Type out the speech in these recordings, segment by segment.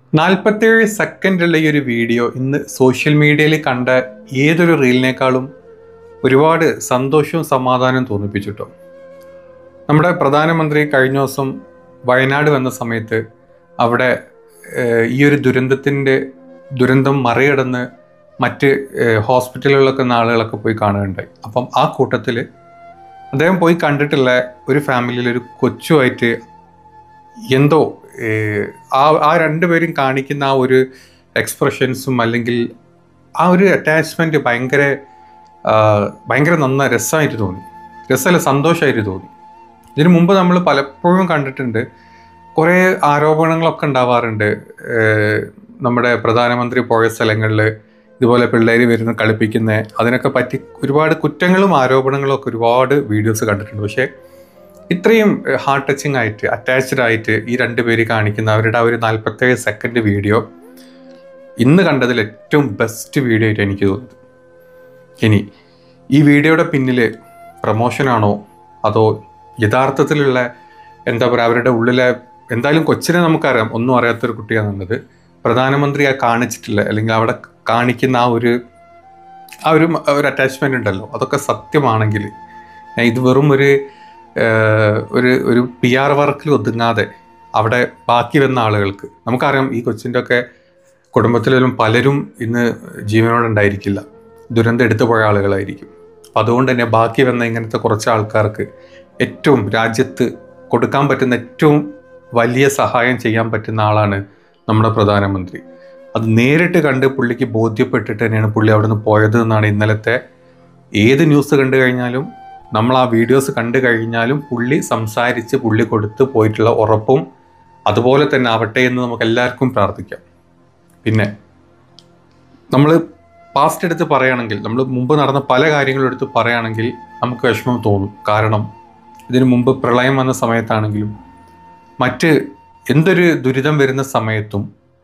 47 സെക്കൻഡുള്ള ഈ ഒരു വീഡിയോ ഇന്ന് സോഷ്യൽ മീഡിയയിൽ കണ്ട ഏതൊരു റീലിനേക്കാളും ഒരുപാട് സന്തോഷവും സമാധാനവും തോന്നിപ്പിച്ചിട്ടോ. നമ്മുടെ പ്രധാനമന്ത്രി കഴിഞ്ഞ ദിവസം വയനാട് വന്ന സമയത്ത് അവിടെ ഈ ഒരു ദുരന്തം മറികടന്ന് മറ്റ് ഹോസ്പിറ്റലുകളിലൊക്കെ ആളുകളൊക്കെ പോയി കാണുകയുണ്ടായി. അപ്പം ആ കൂട്ടത്തിൽ അദ്ദേഹം പോയി കണ്ടിട്ടുള്ള ഒരു ഫാമിലിയിൽ ഒരു കൊച്ചുമായിട്ട് എന്തോ ആ രണ്ടുപേരും കാണിക്കുന്ന ആ ഒരു എക്സ്പ്രഷൻസും അല്ലെങ്കിൽ ആ ഒരു അറ്റാച്ച്മെൻറ്റ് ഭയങ്കര രസമായിട്ട് തോന്നി. രസമല്ല, സന്തോഷമായിട്ട് തോന്നി. ഇതിനു മുമ്പ് നമ്മൾ പലപ്പോഴും കണ്ടിട്ടുണ്ട്, കുറേ ആരോപണങ്ങളൊക്കെ ഉണ്ടാവാറുണ്ട്. നമ്മുടെ പ്രധാനമന്ത്രി പോയ സ്ഥലങ്ങളിൽ ഇതുപോലെ പിള്ളേർ വരുന്ന കളിപ്പിക്കുന്ന അതിനൊക്കെ പറ്റി ഒരുപാട് കുറ്റങ്ങളും ആരോപണങ്ങളും ഒക്കെ ഒരുപാട് വീഡിയോസ് കണ്ടിട്ടുണ്ട്. പക്ഷേ ഇത്രയും ഹാർട്ട് ടച്ചിങ് ആയിട്ട് അറ്റാച്ച്ഡ് ആയിട്ട് ഈ രണ്ടുപേര് കാണിക്കുന്ന അവരുടെ ആ ഒരു 47 സെക്കൻഡ് വീഡിയോ ഇന്ന് കണ്ടതിൽ ഏറ്റവും ബെസ്റ്റ് വീഡിയോ ആയിട്ട് എനിക്ക് തോന്നുന്നത്. ഇനി ഈ വീഡിയോയുടെ പിന്നിൽ പ്രമോഷനാണോ അതോ യഥാർത്ഥത്തിലുള്ള എന്താ പറയുക, അവരുടെ ഉള്ളിലെ എന്തായാലും കൊച്ചിനെ നമുക്കറിയാം, ഒന്നും അറിയാത്തൊരു കുട്ടിയാണെന്നുള്ളത്. പ്രധാനമന്ത്രി കാണിച്ചിട്ടില്ല അല്ലെങ്കിൽ അവിടെ കാണിക്കുന്ന ആ ഒരു അറ്റാച്ച്മെൻ്റ് ഉണ്ടല്ലോ, അതൊക്കെ സത്യമാണെങ്കിൽ ഇത് വെറും ഒരു PR വർക്കിൽ ഒതുങ്ങാതെ അവിടെ ബാക്കി വന്ന ആളുകൾക്ക് നമുക്കറിയാം, ഈ കൊച്ചിൻ്റെ ഒക്കെ കുടുംബത്തിലും പലരും ഇന്ന് ജീവനോടെ ഉണ്ടായിരിക്കില്ല, ദുരന്തം എടുത്തു പോയ ആളുകളായിരിക്കും. അപ്പം അതുകൊണ്ട് തന്നെ ബാക്കി വന്ന ഇങ്ങനത്തെ കുറച്ച് ആൾക്കാർക്ക് ഏറ്റവും രാജ്യത്ത് കൊടുക്കാൻ പറ്റുന്ന ഏറ്റവും വലിയ സഹായം ചെയ്യാൻ പറ്റുന്ന ആളാണ് നമ്മുടെ പ്രധാനമന്ത്രി. അത് നേരിട്ട് കണ്ട് പുള്ളിക്ക് ബോധ്യപ്പെട്ടിട്ട് തന്നെയാണ് പുള്ളി അവിടെ നിന്ന് പോയത് എന്നാണ് ഇന്നലത്തെ ഏത് ന്യൂസ് കണ്ടു കഴിഞ്ഞാലും നമ്മൾ ആ വീഡിയോസ് കണ്ടു കഴിഞ്ഞാലും പുള്ളി സംസാരിച്ച് പുള്ളി കൊടുത്ത് പോയിട്ടുള്ള ഉറപ്പും അതുപോലെ തന്നെ ആവട്ടെ എന്ന് നമുക്ക് എല്ലാവർക്കും പ്രാർത്ഥിക്കാം. പിന്നെ നമ്മൾ പാസ്റ്റ് എടുത്ത് പറയുകയാണെങ്കിൽ, നമ്മൾ മുമ്പ് നടന്ന പല കാര്യങ്ങളും എടുത്ത് പറയുകയാണെങ്കിൽ നമുക്ക് വിഷമം തോന്നും. കാരണം ഇതിനു മുമ്പ് പ്രളയം വന്ന സമയത്താണെങ്കിലും മറ്റ് എന്തൊരു ദുരിതം വരുന്ന സമയത്തും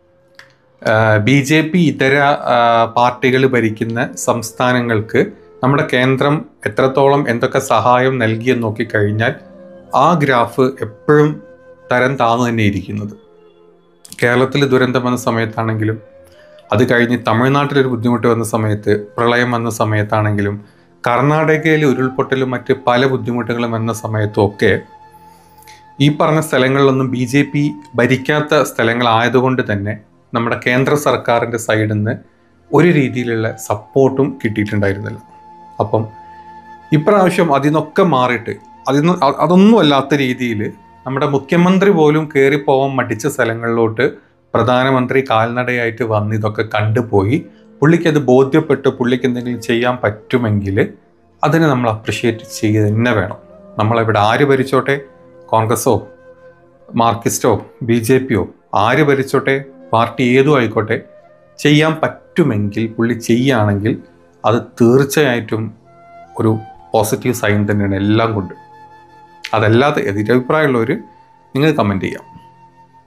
BJP ഇതര പാർട്ടികൾ ഭരിക്കുന്ന സംസ്ഥാനങ്ങൾക്ക് നമ്മുടെ കേന്ദ്രം എത്രത്തോളം എന്തൊക്കെ സഹായം നൽകിയെന്ന് നോക്കിക്കഴിഞ്ഞാൽ ആ ഗ്രാഫ് എപ്പോഴും തരം താന്നു തന്നെ ഇരിക്കുന്നത്. കേരളത്തിൽ ദുരന്തം വന്ന സമയത്താണെങ്കിലും, അത് കഴിഞ്ഞ് തമിഴ്നാട്ടിലൊരു ബുദ്ധിമുട്ട് വന്ന സമയത്ത്, പ്രളയം വന്ന സമയത്താണെങ്കിലും, കർണാടകയിൽ ഉരുൾപൊട്ടലും മറ്റ് പല ബുദ്ധിമുട്ടുകളും വന്ന സമയത്തും ഒക്കെ ഈ പറഞ്ഞ സ്ഥലങ്ങളിലൊന്നും BJP ഭരിക്കാത്ത സ്ഥലങ്ങളായതുകൊണ്ട് തന്നെ നമ്മുടെ കേന്ദ്ര സർക്കാരിൻ്റെ സൈഡിൽ നിന്ന് ഒരു രീതിയിലുള്ള സപ്പോർട്ടും കിട്ടിയിട്ടുണ്ടായിരുന്നില്ല. അപ്പം ഇപ്രാവശ്യം അതിനൊക്കെ മാറിയിട്ട് അതൊന്നും അല്ലാത്ത രീതിയിൽ നമ്മുടെ മുഖ്യമന്ത്രി പോലും കയറിപ്പോവാൻ മടിച്ച സ്ഥലങ്ങളിലോട്ട് പ്രധാനമന്ത്രി കാൽനടയായിട്ട് വന്ന് ഇതൊക്കെ കണ്ടുപോയി പുള്ളിക്കത് ബോധ്യപ്പെട്ട് പുള്ളിക്ക് എന്തെങ്കിലും ചെയ്യാൻ പറ്റുമെങ്കിൽ അതിനെ നമ്മൾ അപ്രിഷ്യേറ്റ് ചെയ്യുക തന്നെ വേണം. നമ്മളിവിടെ ആര് ഭരിച്ചോട്ടെ, കോൺഗ്രസോ മാർക്സിസ്റ്റോ BJPയോ ആര് ഭരിച്ചോട്ടെ, പാർട്ടി ഏതും ആയിക്കോട്ടെ, ചെയ്യാൻ പറ്റുമെങ്കിൽ പുള്ളി ചെയ്യുകയാണെങ്കിൽ അത് തീർച്ചയായിട്ടും ഒരു പോസിറ്റീവ് സൈൻ തന്നെയാണ് എല്ലാം കൊണ്ട്. അതല്ലാതെ എതിരഭിപ്രായമുള്ളവർ നിങ്ങൾ കമൻറ്റ് ചെയ്യാം.